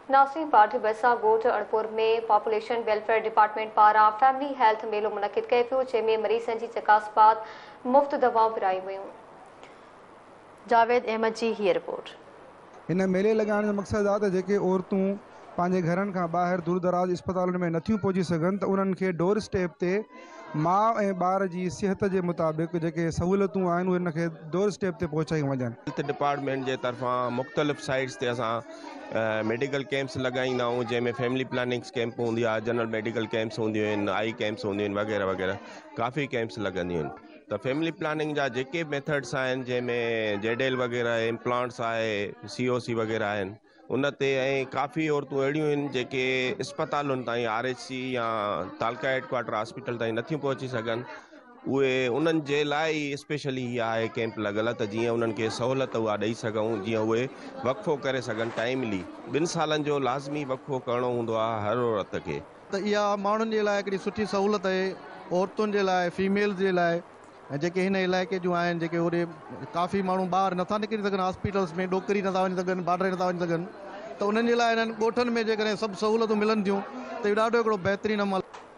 Nasir party बसा गोठ अणपुर में पॉपुलेशन वेलफेयर डिपार्टमेंट पारां फैमिली हेल्थ मेलो मुनक़िद कयो पियो, जंहिंमें मरीज़नि जी चकासबात मुफ़्त दवाऊं विरायूं वयूं। जावेद अहमद जी हीअ रिपोर्ट। इन मेले लगाइण जो मक़सदु आहे त जेके औरतूं पंहिंजे घरनि खां ॿाहिरि दूर दराज अस्पतालुनि में नथियूं पहुची सघनि त उन्हनि खे डोर स्टेप ते माउ ऐं ॿार जी सिहत जे मुताबिक़ जेके सहूलियतूं आहिनि उहे इनखे डोर स्टेप ते पहुचायूं वञनि। हेल्थ डिपार्टमेंट जे तरफ़ां मुख़्तलिफ़ साइट्स ते असां मेडिकल कैंप्स लॻाईंदा आहियूं, जंहिंमें फैमिली प्लानिंग्स कैंप हूंदी आहे, जनरल मेडिकल कैंप्स हूंदियूं आहिनि, आई कैंप्स हूंदियूं आहिनि वग़ैरह वग़ैरह, काफ़ी कैंप्स लॻंदियूं आहिनि। त फैमिली प्लानिंग जा जेके मेथड्स आहिनि, जंहिंमें जेडेल वग़ैरह इम्प्लांट्स आहे, COC वग़ैरह आहिनि, उन ते ऐं काफ़ी औरतूं अहिड़ियूं आहिनि जेके अस्पतालुनि ताईं RHC या तालका हेडक्वार्टर हॉस्पिटल ताईं नथियूं पहुची सघनि, उहे उन्हनि जे लाइ स्पेशली इहा आहे कैंप लॻल त जीअं उन्हनि खे सहूलियत उहा ॾेई सघूं, जीअं उहे वक़फ़ो करे सघनि टाइमली। 2 सालनि जो लाज़मी वक़फ़ो करिणो हूंदो आहे हर औरत खे। त इहा माण्हुनि जे लाइ हिकिड़ी सुठी सहूलियत आहे, औरतुनि जे लाइ, फीमेल जे लाइ, ऐं जेके हिन इलाइक़े जूं आहिनि, जेके होॾे काफ़ी माण्हू ॿाहिरि नथा निकिरी सघनि हॉस्पिटल्स में, डोकरी नथा वञी सघनि, बाडरे नथा वञी सघनि, त उन्हनि जे लाइ हिननि ॻोठनि में जेकॾहिं सभु सहूलियतूं मिलनि थियूं त इहो ॾाढो हिकिड़ो बहितरीनु अमल।